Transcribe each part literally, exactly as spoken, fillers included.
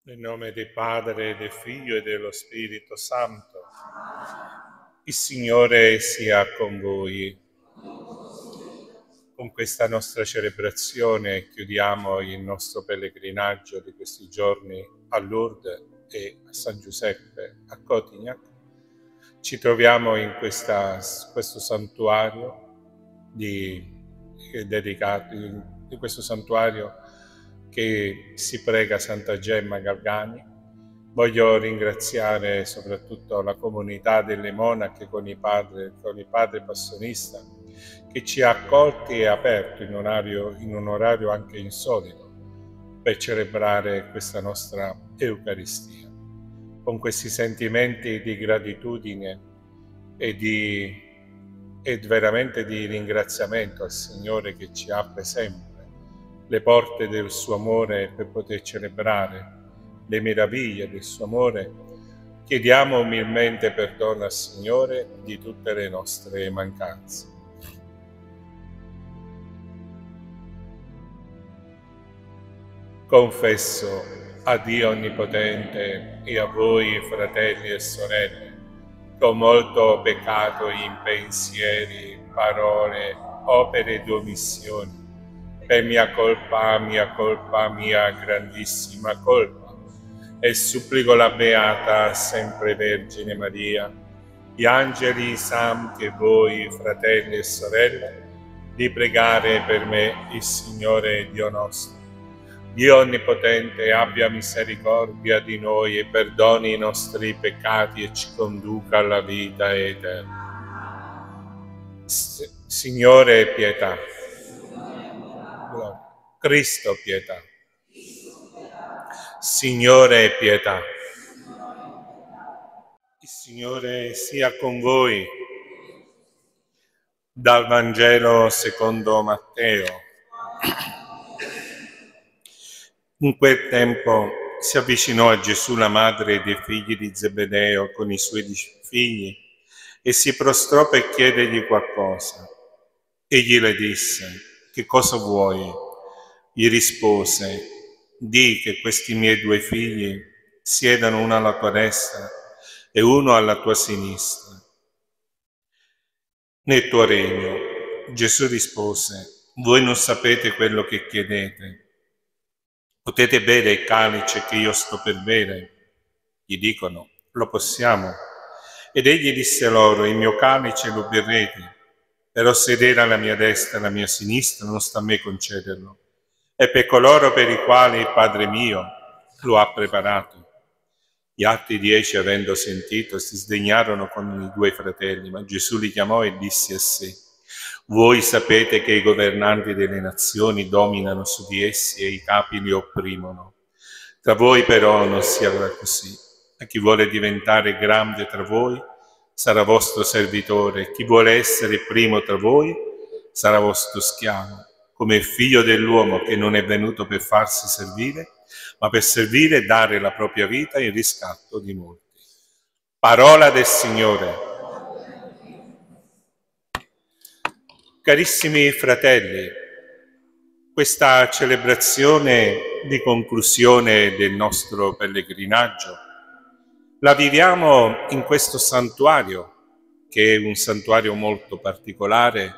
Nel nome del Padre, del Figlio e dello Spirito Santo. Il Signore sia con voi. Con questa nostra celebrazione chiudiamo il nostro pellegrinaggio di questi giorni a Lourdes e a San Giuseppe a Cotignac. Ci troviamo in questa, questo santuario di, dedicato, in questo santuario che si prega Santa Gemma Galgani. Voglio ringraziare soprattutto la comunità delle monache con i padri, con il padre passionista, che ci ha accolti e aperto in, orario, in un orario anche insolito per celebrare questa nostra Eucaristia. Con questi sentimenti di gratitudine e, di, e veramente di ringraziamento al Signore che ci apre sempre le porte del suo amore per poter celebrare le meraviglie del suo amore, chiediamo umilmente perdono al Signore di tutte le nostre mancanze. Confesso a Dio Onnipotente e a voi, fratelli e sorelle, che ho molto peccato in pensieri, parole, opere ed omissioni, per mia colpa, mia colpa, mia grandissima colpa, e supplico la Beata sempre Vergine Maria, gli angeli, i santi e voi, fratelli e sorelle, di pregare per me il Signore Dio nostro. Dio Onnipotente abbia misericordia di noi e perdoni i nostri peccati e ci conduca alla vita eterna. S- Signore, pietà. Cristo, pietà. Signore, pietà. Il Signore sia con voi. Dal Vangelo secondo Matteo. In quel tempo si avvicinò a Gesù la madre dei figli di Zebedeo con i suoi figli e si prostrò per chiedergli qualcosa. Egli le disse: «Che cosa vuoi?» Gli rispose: «Di che questi miei due figli siedano uno alla tua destra e uno alla tua sinistra nel tuo regno». Gesù rispose: «Voi non sapete quello che chiedete. Potete bere il calice che io sto per bere?» Gli dicono: «Lo possiamo». Ed egli disse loro: «Il mio calice lo berrete, però sedere alla mia destra e alla mia sinistra non sta a me concederlo. È per coloro per i quali il Padre mio lo ha preparato». Gli altri dieci, avendo sentito, si sdegnarono con i due fratelli, ma Gesù li chiamò e disse a sé: «Voi sapete che i governanti delle nazioni dominano su di essi e i capi li opprimono. Tra voi però non sia così. A chi vuole diventare grande tra voi sarà vostro servitore, chi vuole essere primo tra voi sarà vostro schiavo, come il figlio dell'uomo che non è venuto per farsi servire, ma per servire e dare la propria vita in riscatto di molti». Parola del Signore. Carissimi fratelli, questa celebrazione di conclusione del nostro pellegrinaggio la viviamo in questo santuario, che è un santuario molto particolare,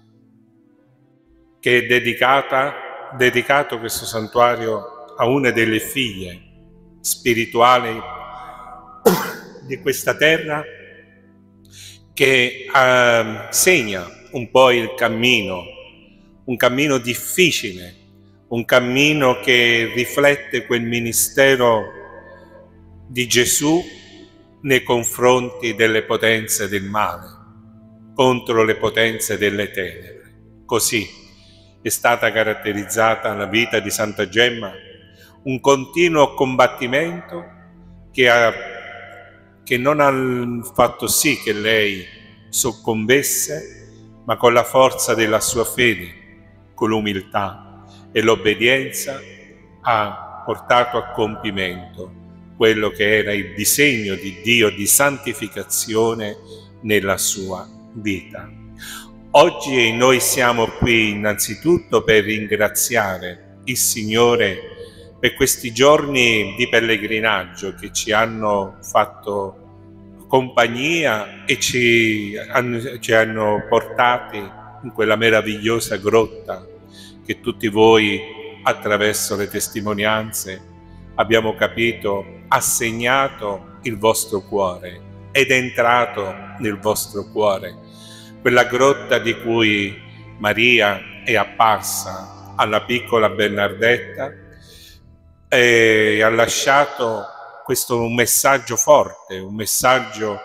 che è dedicata, dedicato questo santuario a una delle figlie spirituali di questa terra, che eh, segna un po' il cammino, un cammino difficile, un cammino che riflette quel ministero di Gesù nei confronti delle potenze del male, contro le potenze delle tenebre. Così è stata caratterizzata la vita di Santa Gemma, un continuo combattimento che, ha, che non ha fatto sì che lei soccombesse, ma con la forza della sua fede, con l'umiltà e l'obbedienza, ha portato a compimento quello che era il disegno di Dio di santificazione nella sua vita. Oggi noi siamo qui innanzitutto per ringraziare il Signore per questi giorni di pellegrinaggio che ci hanno fatto compagnia e ci hanno, ci hanno portati in quella meravigliosa grotta che tutti voi, attraverso le testimonianze, abbiamo capito, ha segnato il vostro cuore ed è entrato nel vostro cuore. Quella grotta di cui Maria è apparsa alla piccola Bernardetta e ha lasciato questo un messaggio forte, un messaggio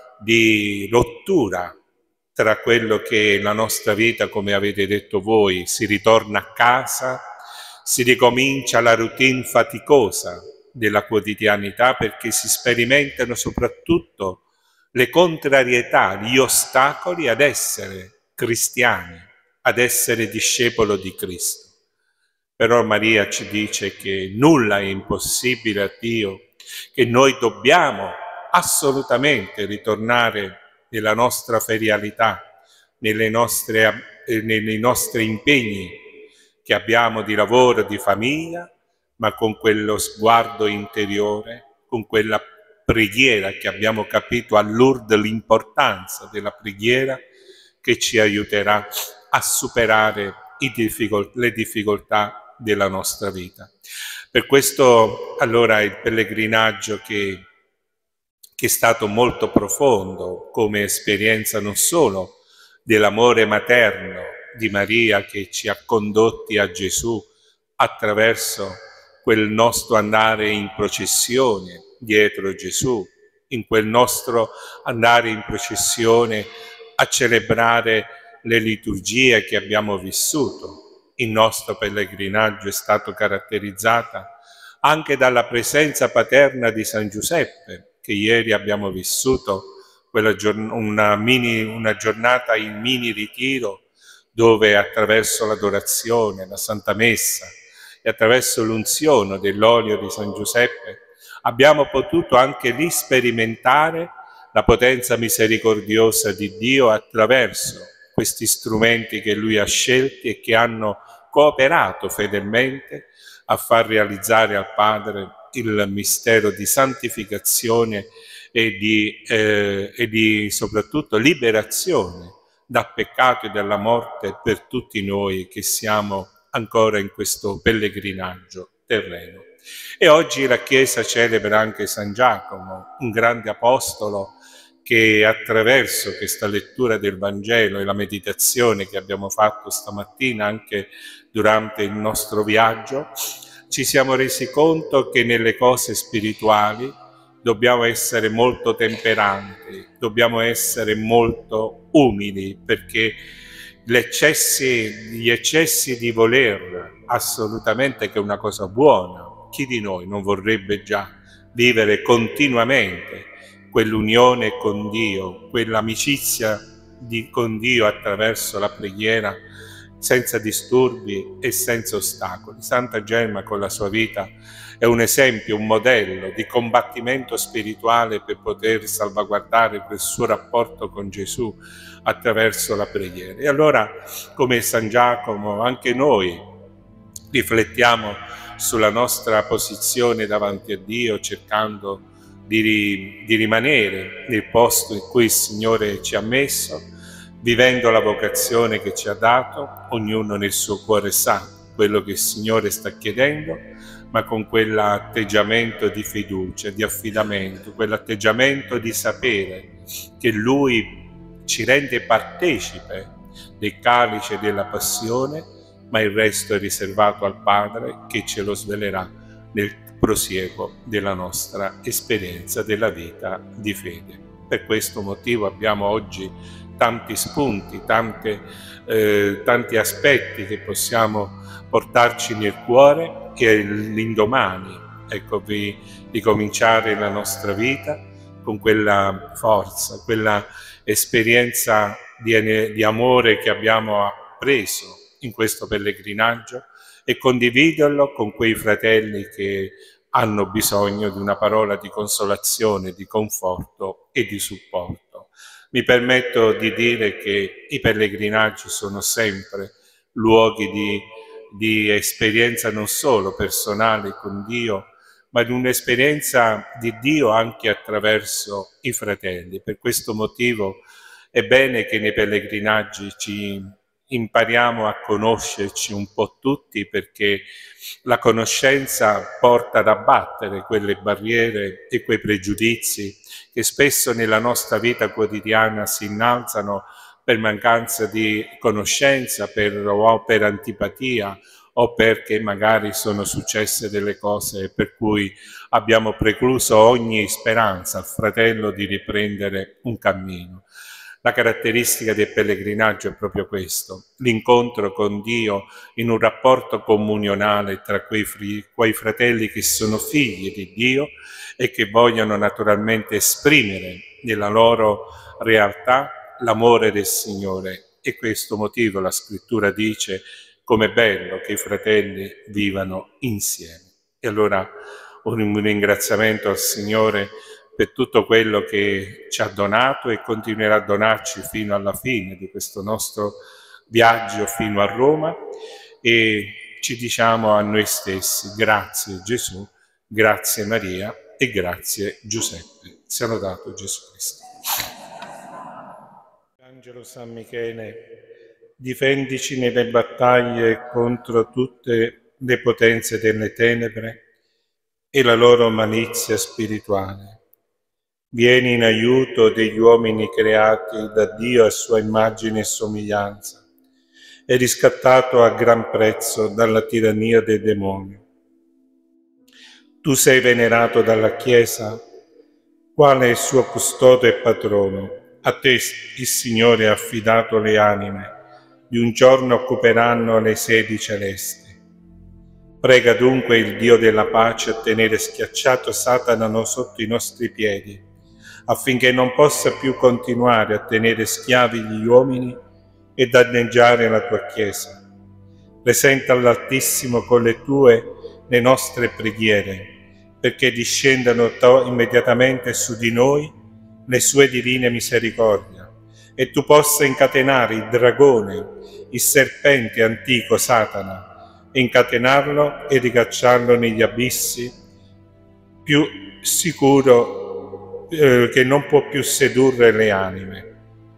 di rottura tra quello che è la nostra vita, come avete detto voi, si ritorna a casa, si ricomincia la routine faticosa della quotidianità, perché si sperimentano soprattutto le contrarietà, gli ostacoli ad essere cristiani, ad essere discepolo di Cristo. Però Maria ci dice che nulla è impossibile a Dio, che noi dobbiamo assolutamente ritornare nella nostra ferialità, nelle nostre, eh, nei nostri impegni che abbiamo di lavoro, di famiglia, ma con quello sguardo interiore, con quella preghiera che abbiamo capito a Lourdes l'importanza della preghiera, che ci aiuterà a superare i difficol- le difficoltà della nostra vita. Per questo allora il pellegrinaggio che, che è stato molto profondo come esperienza non solo dell'amore materno di Maria che ci ha condotti a Gesù attraverso quel nostro andare in processione dietro Gesù, in quel nostro andare in processione a celebrare le liturgie che abbiamo vissuto. Il nostro pellegrinaggio è stato caratterizzato anche dalla presenza paterna di San Giuseppe, che ieri abbiamo vissuto quella giorn- una, mini, una giornata in mini ritiro, dove attraverso l'adorazione, la Santa Messa e attraverso l'unzione dell'olio di San Giuseppe abbiamo potuto anche lì sperimentare la potenza misericordiosa di Dio attraverso questi strumenti che Lui ha scelti e che hanno cooperato fedelmente a far realizzare al Padre il mistero di santificazione e di, eh, e di soprattutto liberazione dal peccato e dalla morte per tutti noi che siamo ancora in questo pellegrinaggio terreno. E oggi la Chiesa celebra anche San Giacomo, un grande apostolo che attraverso questa lettura del Vangelo e la meditazione che abbiamo fatto stamattina anche durante il nostro viaggio, ci siamo resi conto che nelle cose spirituali dobbiamo essere molto temperanti, dobbiamo essere molto umili, perché gli eccessi, gli eccessi di voler assolutamente, che è una cosa buona, chi di noi non vorrebbe già vivere continuamente quell'unione con Dio, quell'amicizia di, con Dio attraverso la preghiera, senza disturbi e senza ostacoli. Santa Gemma con la sua vita è un esempio, un modello di combattimento spirituale per poter salvaguardare quel suo rapporto con Gesù attraverso la preghiera. E allora, come San Giacomo, anche noi riflettiamo sulla nostra posizione davanti a Dio, cercando di, di rimanere nel posto in cui il Signore ci ha messo, vivendo la vocazione che ci ha dato, ognuno nel suo cuore sa quello che il Signore sta chiedendo, ma con quell'atteggiamento di fiducia, di affidamento, quell'atteggiamento di sapere che Lui ci rende partecipe del calice della passione, ma il resto è riservato al Padre che ce lo svelerà nel prosieguo della nostra esperienza della vita di fede. Per questo motivo abbiamo oggi tanti spunti, tante, eh, tanti aspetti che possiamo portarci nel cuore e l'indomani, ecco, di, di cominciare la nostra vita con quella forza, quella esperienza di, di amore che abbiamo appreso in questo pellegrinaggio e condividerlo con quei fratelli che hanno bisogno di una parola di consolazione, di conforto e di supporto. Mi permetto di dire che i pellegrinaggi sono sempre luoghi di, di esperienza non solo personale con Dio, ma di un'esperienza di Dio anche attraverso i fratelli. Per questo motivo è bene che nei pellegrinaggi ci impariamo a conoscerci un po' tutti, perché la conoscenza porta ad abbattere quelle barriere e quei pregiudizi che spesso nella nostra vita quotidiana si innalzano per mancanza di conoscenza, per, o per antipatia, o perché magari sono successe delle cose per cui abbiamo precluso ogni speranza al fratello di riprendere un cammino. La caratteristica del pellegrinaggio è proprio questo, l'incontro con Dio in un rapporto comunionale tra quei, quei fratelli che sono figli di Dio e che vogliono naturalmente esprimere nella loro realtà l'amore del Signore. E questo motivo la Scrittura dice: com'è bello che i fratelli vivano insieme. E allora un ringraziamento al Signore per tutto quello che ci ha donato e continuerà a donarci fino alla fine di questo nostro viaggio fino a Roma, e ci diciamo a noi stessi: grazie Gesù, grazie Maria e grazie Giuseppe. Sia lodato Gesù Cristo. Angelo San Michele, difendici nelle battaglie contro tutte le potenze delle tenebre e la loro malizia spirituale. Vieni in aiuto degli uomini creati da Dio a sua immagine e somiglianza e riscattato a gran prezzo dalla tirannia del demonio. Tu sei venerato dalla Chiesa, quale il suo custode e patrono. A te il Signore ha affidato le anime, di un giorno occuperanno le sedi celesti. Prega dunque il Dio della pace a tenere schiacciato Satana sotto i nostri piedi, affinché non possa più continuare a tenere schiavi gli uomini e danneggiare la tua Chiesa. Presenta all'Altissimo con le tue le nostre preghiere, perché discendano immediatamente su di noi le sue divine misericordie, e tu possa incatenare il dragone, il serpente antico Satana, incatenarlo e ricacciarlo negli abissi, più sicuro eh, che non può più sedurre le anime.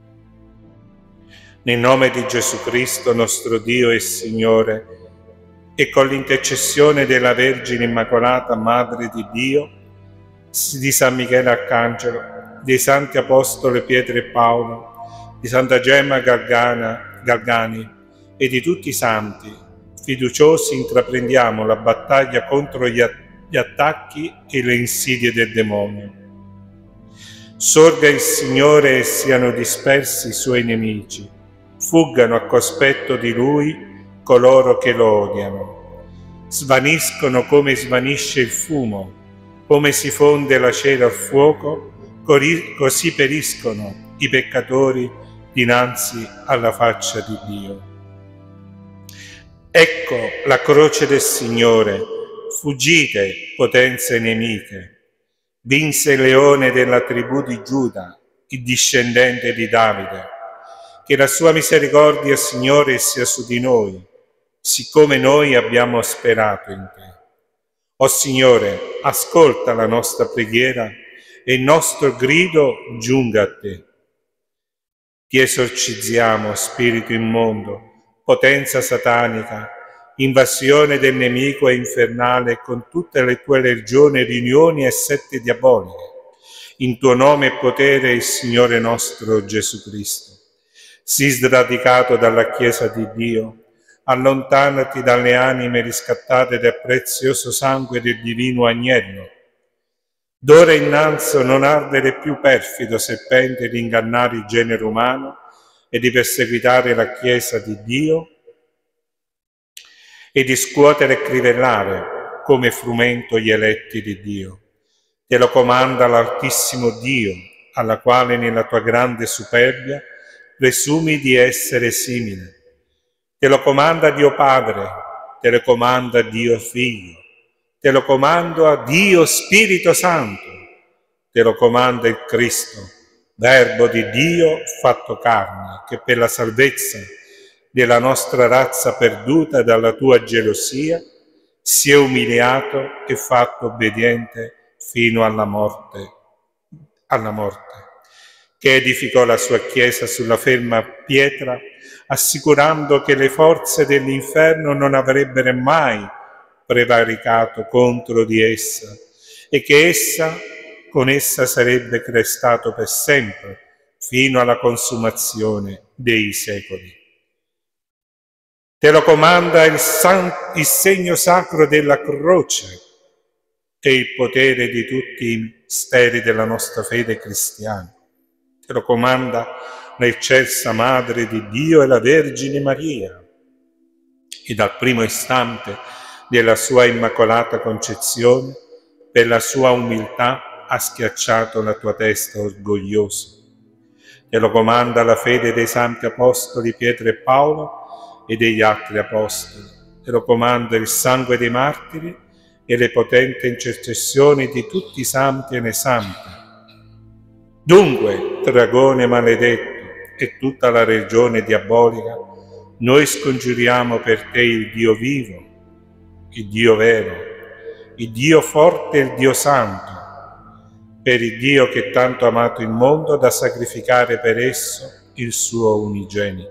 Nel nome di Gesù Cristo, nostro Dio e Signore, e con l'intercessione della Vergine Immacolata, Madre di Dio, di San Michele Arcangelo, dei Santi Apostoli Pietro e Paolo, di Santa Gemma Galgana, Galgani e di tutti i Santi, fiduciosi intravediamo la battaglia contro gli, gli attacchi e le insidie del demonio. Sorga il Signore e siano dispersi i suoi nemici, fuggano a cospetto di Lui coloro che lo odiano. Svaniscono come svanisce il fumo, come si fonde la cera al fuoco, così periscono i peccatori dinanzi alla faccia di Dio. Ecco la croce del Signore, fuggite potenze nemiche. Vinse il leone della tribù di Giuda, il discendente di Davide. Che la sua misericordia, Signore, sia su di noi, siccome noi abbiamo sperato in te. O Signore, ascolta la nostra preghiera e il nostro grido giunga a te. Ti esorcizziamo, spirito immondo, potenza satanica, invasione del nemico e infernale con tutte le tue legioni, riunioni e sette diaboliche. In tuo nome e potere il Signore nostro Gesù Cristo. Sii sradicato dalla Chiesa di Dio, allontanati dalle anime riscattate dal prezioso sangue del divino agnello. D'ora innanzi non ardere più perfido serpente di ingannare il genere umano e di perseguitare la Chiesa di Dio e di scuotere e crivellare come frumento gli eletti di Dio. Te lo comanda l'Altissimo Dio, alla quale nella tua grande superbia presumi di essere simile. Te lo comanda Dio Padre, te lo comanda Dio Figlio, te lo comando a Dio Spirito Santo, te lo comanda il Cristo, Verbo di Dio fatto carne, che per la salvezza della nostra razza perduta dalla tua gelosia, si è umiliato e fatto obbediente fino alla morte, alla morte, che edificò la sua Chiesa sulla ferma pietra, assicurando che le forze dell'inferno non avrebbero mai prevaricato contro di essa e che essa, con essa sarebbe crestato per sempre, fino alla consumazione dei secoli. Te lo comanda il, san, il segno sacro della croce e il potere di tutti i misteri della nostra fede cristiana. Te lo comanda l'eccelsa Madre di Dio e la Vergine Maria. E dal primo istante della sua Immacolata Concezione, per la sua umiltà, ha schiacciato la tua testa orgogliosa. Te lo comanda la fede dei Santi Apostoli Pietro e Paolo e degli altri Apostoli. Te lo comanda il sangue dei martiri e le potenti intercessioni di tutti i santi e le sante. Dunque, dragone maledetto e tutta la regione diabolica, noi scongiuriamo per te il Dio vivo, il Dio vero, il Dio forte e il Dio santo, per il Dio che tanto ha amato il mondo da sacrificare per esso il suo unigenito.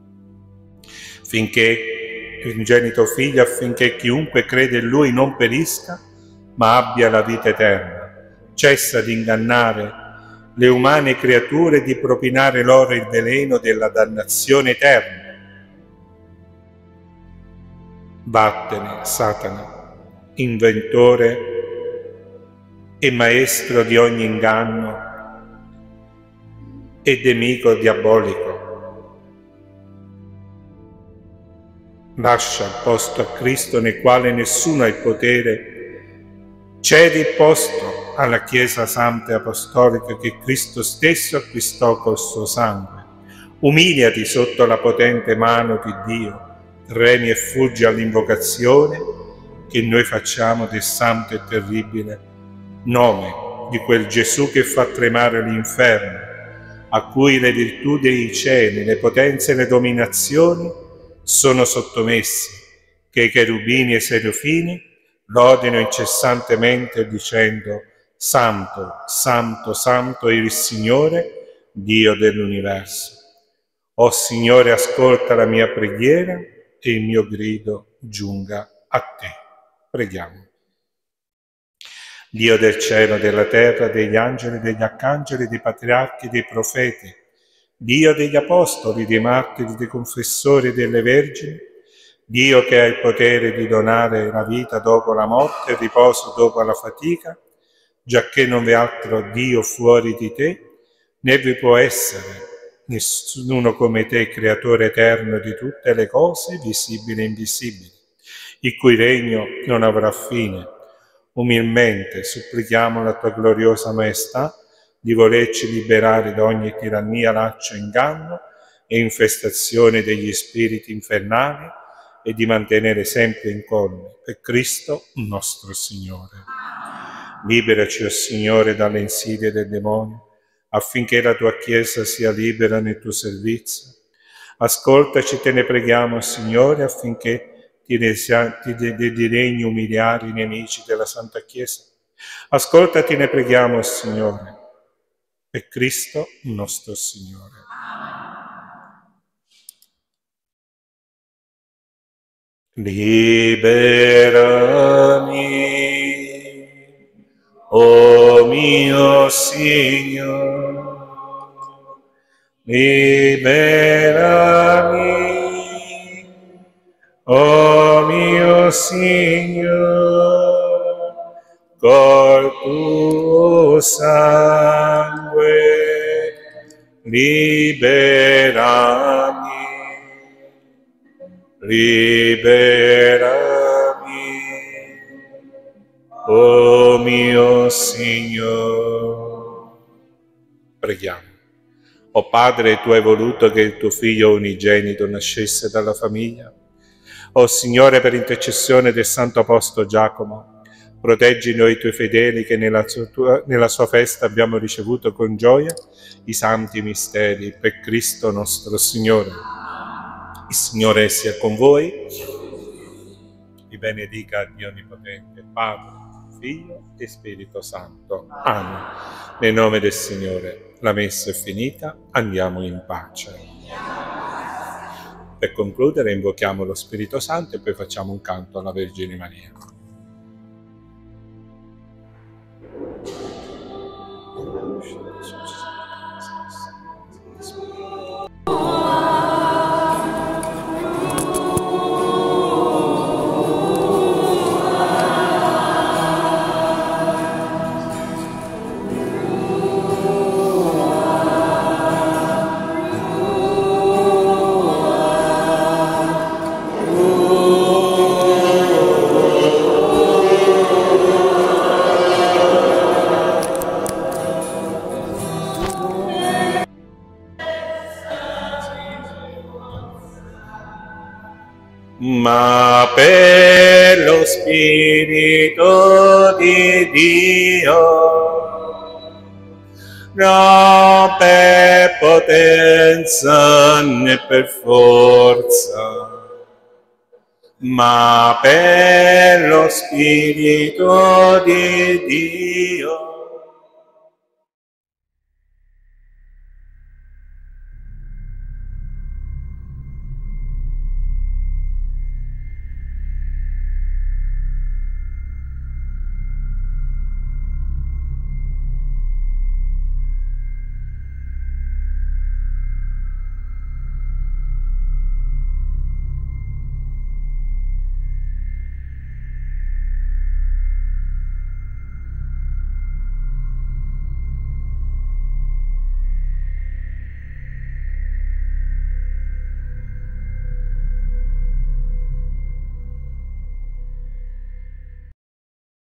Finché l'unigenito Figlio, affinché chiunque crede in Lui non perisca, ma abbia la vita eterna. Cessa di ingannare le umane creature e di propinare loro il veleno della dannazione eterna. Vattene, Satana, inventore e maestro di ogni inganno e nemico diabolico. Lascia il posto a Cristo nel quale nessuno ha il potere. Cedi il posto alla Chiesa Santa e Apostolica che Cristo stesso acquistò col suo sangue. Umiliati sotto la potente mano di Dio, tremi e fuggi all'invocazione che noi facciamo del santo e terribile nome di quel Gesù che fa tremare l'inferno, a cui le virtù dei cieli, le potenze e le dominazioni sono sottomessi, che i cherubini e i serafini lodino incessantemente dicendo: Santo, Santo, Santo è il Signore, Dio dell'universo. O Signore, ascolta la mia preghiera e il mio grido giunga a te. Preghiamo. Dio del cielo, della terra, degli angeli, degli arcangeli, dei patriarchi, dei profeti, Dio degli apostoli, dei martiri, dei confessori e delle vergini, Dio che ha il potere di donare la vita dopo la morte, il riposo dopo la fatica, giacché non v'è altro Dio fuori di te, né vi può essere nessuno come te, creatore eterno di tutte le cose, visibili e invisibili, il cui regno non avrà fine. Umilmente supplichiamo la tua gloriosa maestà di volerci liberare da ogni tirannia, laccio, inganno e infestazione degli spiriti infernali e di mantenere sempre incolmi per Cristo nostro Signore. Liberaci, o Signore, dalle insidie del demonio, affinché la tua Chiesa sia libera nel tuo servizio. Ascoltaci, te ne preghiamo, Signore, affinché ti digni umiliare i nemici della Santa Chiesa. Ascoltati, ne preghiamo, Signore, per Cristo nostro Signore. Liberami, o mio Signore, liberami, o mio Signore, col tuo sangue liberami, liberami, o mio Signore. Preghiamo. O Padre, tu hai voluto che il tuo Figlio unigenito nascesse dalla famiglia. O Signore, per intercessione del Santo Apostolo Giacomo, proteggi noi tuoi fedeli che nella sua, nella sua festa abbiamo ricevuto con gioia i santi misteri per Cristo nostro Signore. Il Signore sia con voi, vi benedica Dio Onnipotente, Padre, Figlio e Spirito Santo. Amen. Nel nome del Signore, la messa è finita, andiamo in pace. Per concludere invochiamo lo Spirito Santo e poi facciamo un canto alla Vergine Maria. Ma per lo Spirito di Dio, non per potenza né per forza, ma per lo Spirito di Dio.